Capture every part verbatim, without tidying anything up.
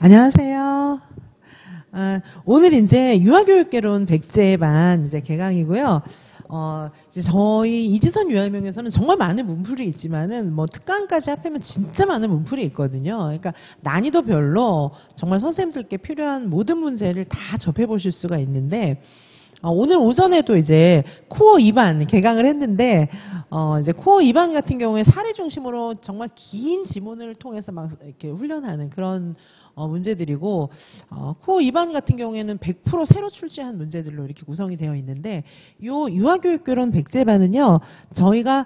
안녕하세요. 아, 오늘 이제 유아교육개론 백제반 이제 개강이고요. 어, 이제 저희 이지선 유아명에서는 정말 많은 문풀이 있지만은 뭐 특강까지 합하면 진짜 많은 문풀이 있거든요. 그러니까 난이도별로 정말 선생님들께 필요한 모든 문제를 다 접해 보실 수가 있는데, 어, 오늘 오전에도 이제 코어 이 반 개강을 했는데, 어, 이제 코어 이 반 같은 경우에 사례 중심으로 정말 긴 지문을 통해서 막 이렇게 훈련하는 그런 어, 문제들이고, 어, 코어 이 반 같은 경우에는 백 퍼센트 새로 출제한 문제들로 이렇게 구성이 되어 있는데, 요 유아교육개론 백제반은요, 저희가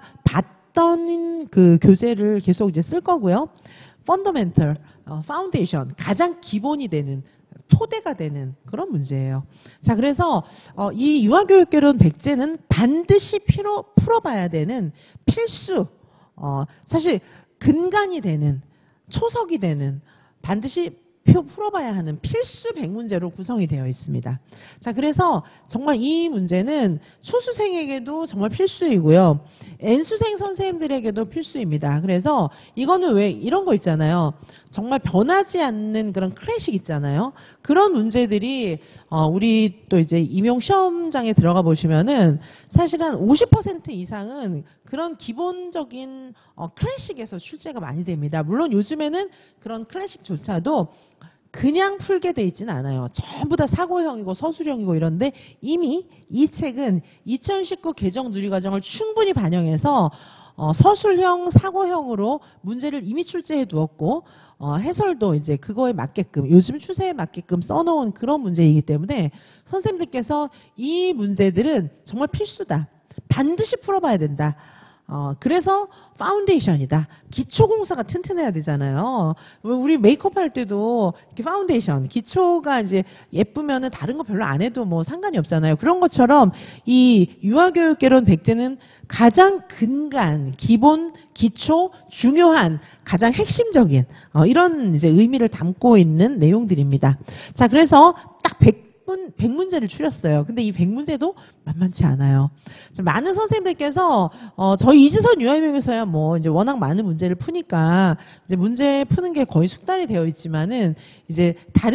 봤던 그 교재를 계속 이제 쓸 거고요. 펀더멘털, 어, 파운데이션, 가장 기본이 되는 토대가 되는 그런 문제예요. 자, 그래서 어, 이 유아교육개론 백제는 반드시 필요, 풀어봐야 되는 필수, 어, 사실 근간이 되는, 초석이 되는, 반드시 풀어봐야 하는 필수 백 문제로 구성이 되어 있습니다. 자, 그래서 정말 이 문제는 초수생에게도 정말 필수이고요. N수생 선생님들에게도 필수입니다. 그래서 이거는 왜 이런 거 있잖아요. 정말 변하지 않는 그런 클래식 있잖아요. 그런 문제들이 어, 우리 또 이제 임용 시험장에 들어가 보시면은 사실 한 오십 퍼센트 이상은 그런 기본적인 어, 클래식에서 출제가 많이 됩니다. 물론 요즘에는 그런 클래식조차도 그냥 풀게 돼 있지는 않아요. 전부 다 사고형이고 서술형이고 이런데 이미 이 책은 이천십구 개정 누리과정을 충분히 반영해서 어, 서술형, 사고형으로 문제를 이미 출제해 두었고, 어, 해설도 이제 그거에 맞게끔, 요즘 추세에 맞게끔 써놓은 그런 문제이기 때문에 선생님들께서 이 문제들은 정말 필수다. 반드시 풀어봐야 된다. 어, 그래서 파운데이션이다. 기초공사가 튼튼해야 되잖아요. 우리 메이크업 할 때도 이렇게 파운데이션, 기초가 이제 예쁘면은 다른 거 별로 안 해도 뭐 상관이 없잖아요. 그런 것처럼 이 유아교육개론 백제는 가장 근간, 기본, 기초, 중요한, 가장 핵심적인 어, 이런 이제 의미를 담고 있는 내용들입니다. 자, 그래서 딱 백 백 문제를 추렸어요. 근데 이 백 문제도 만만치 않아요. 많은 선생님들께서 어, 저희 이지선 유아명에서야 뭐 이제 워낙 많은 문제를 푸니까 이제 문제 푸는 게 거의 숙달이 되어 있지만은 이제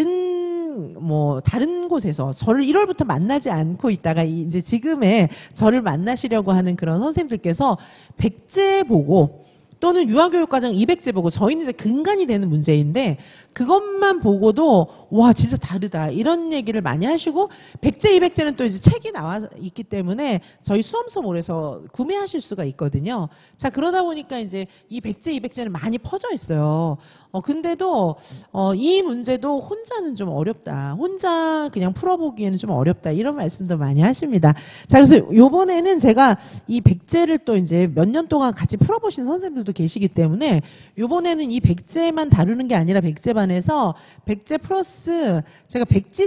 다른 뭐 다른 곳에서 저를 일월부터 만나지 않고 있다가 이제 지금의 저를 만나시려고 하는 그런 선생님들께서 백제 보고 또는 유아교육과정 이백 제 보고 저희는 이제 근간이 되는 문제인데 그것만 보고도 와 진짜 다르다 이런 얘기를 많이 하시고 백 제, 이백 제는 또 이제 책이 나와 있기 때문에 저희 수험서몰에서 구매하실 수가 있거든요. 자, 그러다 보니까 이제 이 백 제, 이백 제는 많이 퍼져 있어요. 어, 근데도 어, 이 문제도 혼자는 좀 어렵다. 혼자 그냥 풀어보기에는 좀 어렵다. 이런 말씀도 많이 하십니다. 자, 그래서 요번에는 제가 이 백 제를 또 이제 몇 년 동안 같이 풀어보신 선생님들도 계시기 때문에 요번에는 이 백 제만 다루는 게 아니라 백 제 반에서 백 제 플러스 제가 백지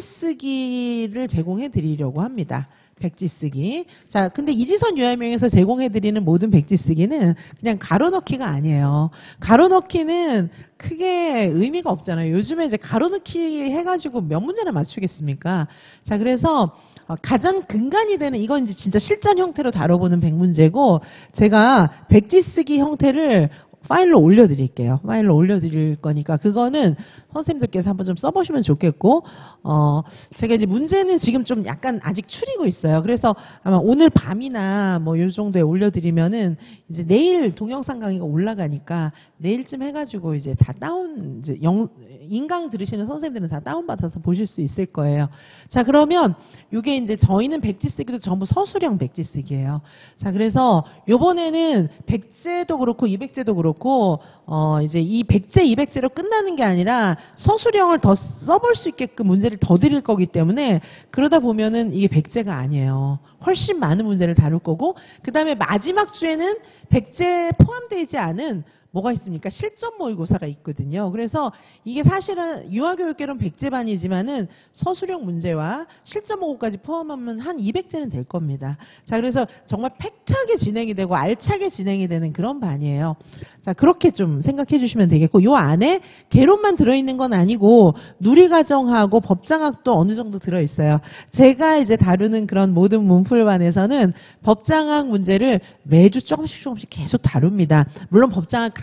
쓰기를 제공해 드리려고 합니다. 백지 쓰기. 자, 근데 이지선 유아명에서 제공해 드리는 모든 백지 쓰기는 그냥 가로 넣기가 아니에요. 가로 넣기는 크게 의미가 없잖아요. 요즘에 이제 가로 넣기 해가지고 몇 문제나 맞추겠습니까? 자, 그래서 가장 근간이 되는 이건 이제 진짜 실전 형태로 다뤄보는 백 문제고 제가 백지 쓰기 형태를 파일로 올려드릴게요. 파일로 올려드릴 거니까 그거는 선생님들께서 한번 좀 써보시면 좋겠고 어 제가 이제 문제는 지금 좀 약간 아직 추리고 있어요. 그래서 아마 오늘 밤이나 뭐 요 정도에 올려드리면은 이제 내일 동영상 강의가 올라가니까 내일쯤 해가지고 이제 다 다운 이제 영 인강 들으시는 선생님들은 다 다운받아서 보실 수 있을 거예요. 자, 그러면 요게 이제 저희는 백지 쓰기도 전부 서술형 백지 쓰기예요. 자, 그래서 요번에는 백 제도 그렇고 이백 제도 그렇고 어 이제 이 백 제, 이백 제로 끝나는 게 아니라 서술형을 더 써볼 수 있게끔 문제를 더 드릴 거기 때문에 그러다 보면은 이게 백 제가 아니에요. 훨씬 많은 문제를 다룰 거고 그 다음에 마지막 주에는 백 제 포함되지 않은 뭐가 있습니까? 실전 모의고사가 있거든요. 그래서 이게 사실은 유아교육개론 백 제 반이지만은 서술형 문제와 실전 모의고사까지 포함하면 한 이백 제는 될 겁니다. 자, 그래서 정말 팩트하게 진행이 되고 알차게 진행이 되는 그런 반이에요. 자, 그렇게 좀 생각해 주시면 되겠고 요 안에 개론만 들어있는 건 아니고 누리과정하고 법장학도 어느 정도 들어있어요. 제가 이제 다루는 그런 모든 문풀반에서는 법장학 문제를 매주 조금씩 조금씩 계속 다룹니다. 물론 법장학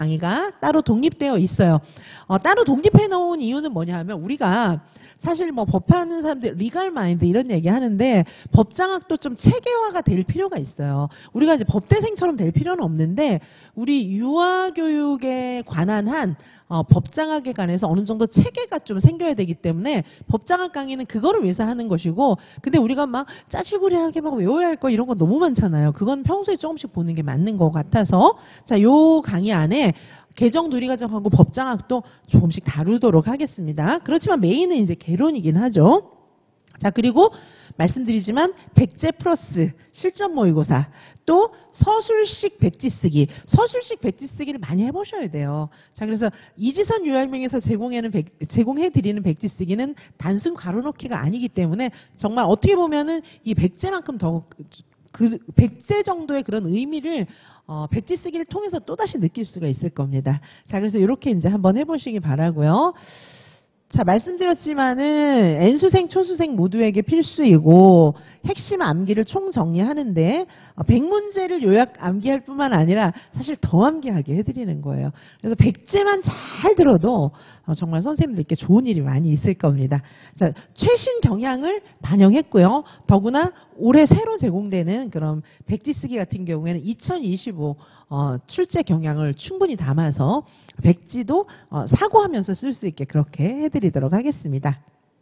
강의가 따로 독립되어 있어요. 어, 따로 독립해 놓은 이유는 뭐냐 하면 우리가 사실 뭐 법하는 사람들 리갈 마인드 이런 얘기 하는데 법장학도 좀 체계화가 될 필요가 있어요. 우리가 이제 법대생처럼 될 필요는 없는데 우리 유아교육에 관한 한 어, 법장학에 관해서 어느 정도 체계가 좀 생겨야 되기 때문에 법장학 강의는 그거를 위해서 하는 것이고, 근데 우리가 막 짜시구리하게 막 외워야 할 거 이런 거 너무 많잖아요. 그건 평소에 조금씩 보는 게 맞는 것 같아서 자, 요 강의 안에 개정 누리과정하고 법장학도 조금씩 다루도록 하겠습니다. 그렇지만 메인은 이제 개론이긴 하죠. 자, 그리고 말씀드리지만 백제 플러스 실전 모의고사, 또 서술식 백지 쓰기, 서술식 백지 쓰기를 많이 해보셔야 돼요. 자, 그래서 이지선 유알명에서 제공해는 백, 제공해드리는 백지 쓰기는 단순 괄호넣기가 아니기 때문에 정말 어떻게 보면은 이 백제만큼 더 그 백제 정도의 그런 의미를 어, 백지 쓰기를 통해서 또다시 느낄 수가 있을 겁니다. 자, 그래서 이렇게 이제 한번 해보시기 바라고요. 자, 말씀드렸지만은 N수생, 초수생 모두에게 필수이고 핵심 암기를 총정리하는데 백 문제를 요약 암기할 뿐만 아니라 사실 더 암기하게 해드리는 거예요. 그래서 백제만 잘 들어도 정말 선생님들께 좋은 일이 많이 있을 겁니다. 자, 최신 경향을 반영했고요. 더구나 올해 새로 제공되는 그런 백지 쓰기 같은 경우에는 이천이십오 어, 출제 경향을 충분히 담아서 백지도 어, 사고하면서 쓸 수 있게 그렇게 해드리도록 하겠습니다.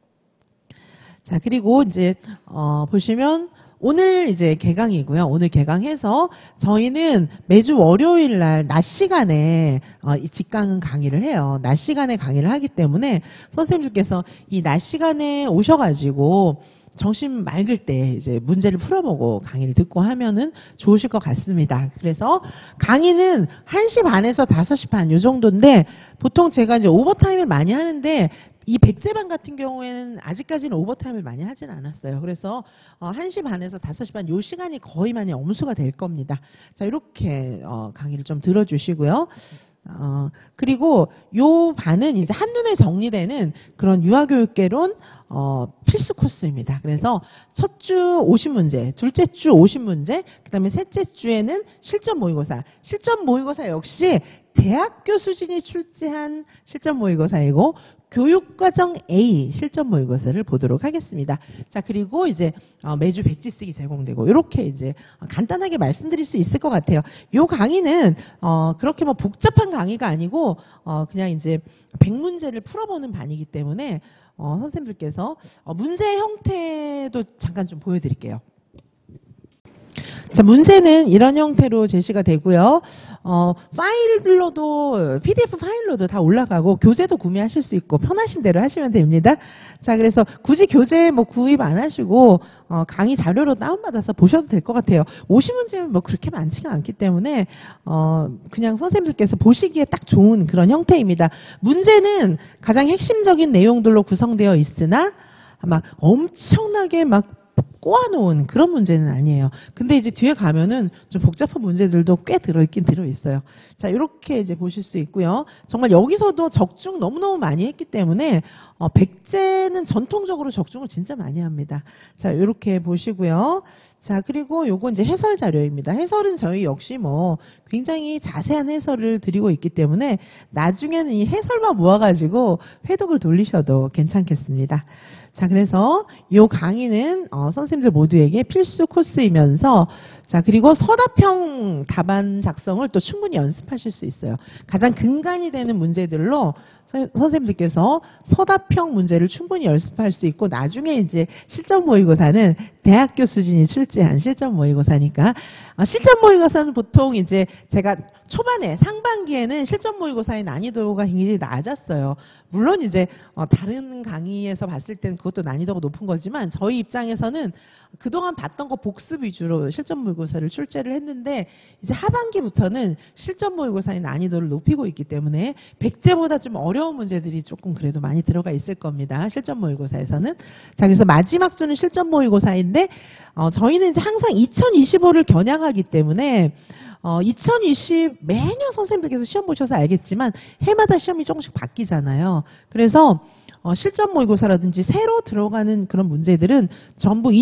자, 그리고 이제 어, 보시면 오늘 이제 개강이고요. 오늘 개강해서 저희는 매주 월요일 날 낮 시간에 어, 이 직강 강의를 해요. 낮 시간에 강의를 하기 때문에 선생님들께서 이 낮 시간에 오셔가지고 점심 맑을 때 이제 문제를 풀어보고 강의를 듣고 하면은 좋으실 것 같습니다. 그래서 강의는 한 시 반에서 다섯 시 반 요 정도인데 보통 제가 이제 오버타임을 많이 하는데 이 백제반 같은 경우에는 아직까지는 오버타임을 많이 하진 않았어요. 그래서 한 시 반에서 다섯 시 반 요 시간이 거의 많이 엄수가 될 겁니다. 자, 이렇게 어, 강의를 좀 들어주시고요. 어, 그리고 요 반은 이제 한눈에 정리되는 그런 유아교육개론 어, 필수 코스입니다. 그래서 첫 주 오십 문제, 둘째 주 오십 문제, 그 다음에 셋째 주에는 실전 모의고사. 실전 모의고사 역시 대학교 수준이 출제한 실전 모의고사이고 교육과정 A 실전 모의고사를 보도록 하겠습니다. 자, 그리고 이제 매주 백지 쓰기 제공되고 이렇게 이제 간단하게 말씀드릴 수 있을 것 같아요. 이 강의는 어 그렇게 뭐 복잡한 강의가 아니고 어 그냥 이제 백 문제를 풀어보는 반이기 때문에 어 선생님들께서 어 문제 형태도 잠깐 좀 보여드릴게요. 자, 문제는 이런 형태로 제시가 되고요. 어, 파일로도, 피디에프 파일로도 다 올라가고, 교재도 구매하실 수 있고, 편하신 대로 하시면 됩니다. 자, 그래서 굳이 교재 뭐 구입 안 하시고, 어, 강의 자료로 다운받아서 보셔도 될 것 같아요. 오십 문제는 뭐 그렇게 많지가 않기 때문에, 어, 그냥 선생님들께서 보시기에 딱 좋은 그런 형태입니다. 문제는 가장 핵심적인 내용들로 구성되어 있으나, 막 엄청나게 막 꼬아놓은 그런 문제는 아니에요. 근데 이제 뒤에 가면은 좀 복잡한 문제들도 꽤 들어있긴 들어있어요. 자, 이렇게 이제 보실 수 있고요. 정말 여기서도 적중 너무너무 많이 했기 때문에 어, 백제는 전통적으로 적중을 진짜 많이 합니다. 자, 이렇게 보시고요. 자, 그리고 요거 이제 해설 자료입니다. 해설은 저희 역시 뭐 굉장히 자세한 해설을 드리고 있기 때문에 나중에는 이 해설만 모아가지고 회독을 돌리셔도 괜찮겠습니다. 자, 그래서 요 강의는 어, 선생님들 모두에게 필수 코스이면서 자, 그리고 서답형 답안 작성을 또 충분히 연습하실 수 있어요. 가장 근간이 되는 문제들로 선생님들께서 서답형 문제를 충분히 연습할 수 있고 나중에 이제 실전 모의고사는 대학교 수준이 출제한 실전 모의고사니까 어, 실전 모의고사는 보통 이제 제가 초반에 상반기에는 실전 모의고사의 난이도가 굉장히 낮았어요. 물론 이제 어, 다른 강의에서 봤을 때는 그것도 난이도가 높은 거지만 저희 입장에서는 그동안 봤던 거 복습 위주로 실전 모의고사를 출제를 했는데 이제 하반기부터는 실전 모의고사의 난이도를 높이고 있기 때문에 백제보다 좀 어려운 문제들이 조금 그래도 많이 들어가 있을 겁니다. 실전 모의고사에서는. 자, 그래서 마지막 주는 실전 모의고사인데 어, 저희는 이제 항상 이천이십오를 겨냥하기 때문에 어, 이천이십 매년 선생님들께서 시험 보셔서 알겠지만 해마다 시험이 조금씩 바뀌잖아요. 그래서 어, 실전 모의고사라든지 새로 들어가는 그런 문제들은 전부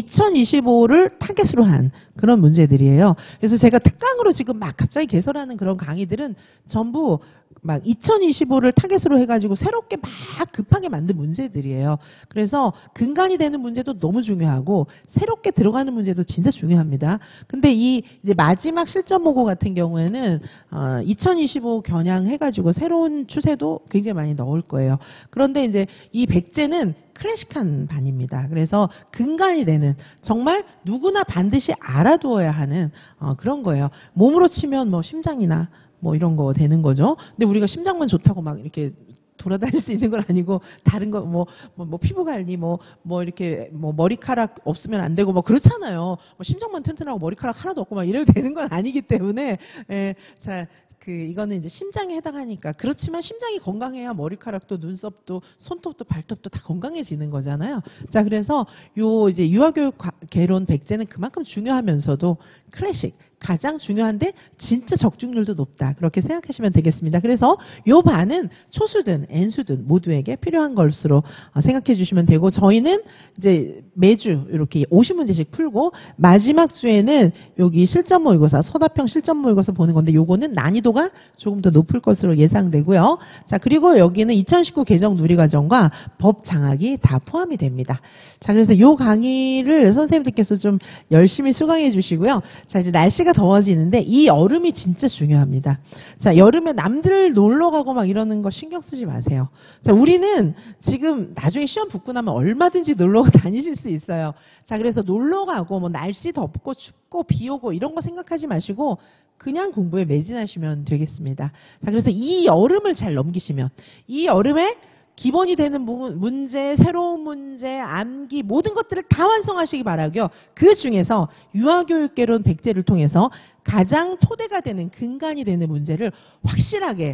이천이십오를 타겟으로 한 그런 문제들이에요. 그래서 제가 특강으로 지금 막 갑자기 개설하는 그런 강의들은 전부 막 이천이십오를 타겟으로 해가지고 새롭게 막 급하게 만든 문제들이에요. 그래서 근간이 되는 문제도 너무 중요하고 새롭게 들어가는 문제도 진짜 중요합니다. 근데 이 이제 마지막 실전 모고 같은 경우에는 어, 이천이십오 겨냥해가지고 새로운 추세도 굉장히 많이 넣을 거예요. 그런데 이제 이 백제는 클래식한 반입니다. 그래서 근간이 되는 정말 누구나 반드시 알아두어야 하는 어, 그런 거예요. 몸으로 치면 뭐 심장이나 뭐 이런 거 되는 거죠. 근데 우리가 심장만 좋다고 막 이렇게 돌아다닐 수 있는 건 아니고 다른 거 뭐 뭐 뭐 피부 관리 뭐 뭐 이렇게 뭐 머리카락 없으면 안 되고 뭐 그렇잖아요. 뭐 심장만 튼튼하고 머리카락 하나도 없고 막 이래도 되는 건 아니기 때문에 예, 자. 그 이거는 이제 심장에 해당하니까 그렇지만 심장이 건강해야 머리카락도 눈썹도 손톱도 발톱도 다 건강해지는 거잖아요. 자 그래서 요 이제 유아교육 개론 백제는 그만큼 중요하면서도 클래식 가장 중요한데 진짜 적중률도 높다 그렇게 생각하시면 되겠습니다. 그래서 요 반은 초수든 N수든 모두에게 필요한 것으로 생각해 주시면 되고 저희는 이제 매주 이렇게 오십 문제씩 풀고 마지막 주에는 여기 실전 모의고사 서답형 실전 모의고사 보는 건데 요거는 난이도가 조금 더 높을 것으로 예상되고요. 자 그리고 여기는 이천십구 개정 누리과정과 법 장학이 다 포함이 됩니다. 자 그래서 요 강의를 선생님들께서 좀 열심히 수강해 주시고요. 자 이제 날씨가 더워지는데 이 여름이 진짜 중요합니다. 자 여름에 남들 놀러 가고 막 이러는 거 신경 쓰지 마세요. 자 우리는 지금 나중에 시험 붙고 나면 얼마든지 놀러 다니실 수 있어요. 자 그래서 놀러 가고 뭐 날씨 덥고 춥고 비 오고 이런 거 생각하지 마시고 그냥 공부에 매진하시면 되겠습니다. 자 그래서 이 여름을 잘 넘기시면 이 여름에 기본이 되는 문제, 새로운 문제, 암기 모든 것들을 다 완성하시기 바라고요. 그 중에서 유아교육개론 백제를 통해서 가장 토대가 되는 근간이 되는 문제를 확실하게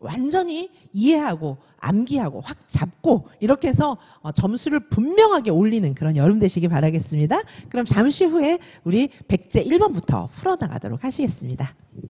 완전히 이해하고 암기하고 확 잡고 이렇게 해서 점수를 분명하게 올리는 그런 여름 되시기 바라겠습니다. 그럼 잠시 후에 우리 백제 일 번부터 풀어나가도록 하시겠습니다.